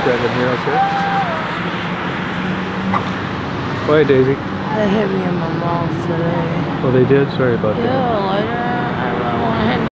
Brendan here, okay? Why, Daisy? They hit me in my mouth today. Oh, they did? Sorry about that. Yeah, lighter.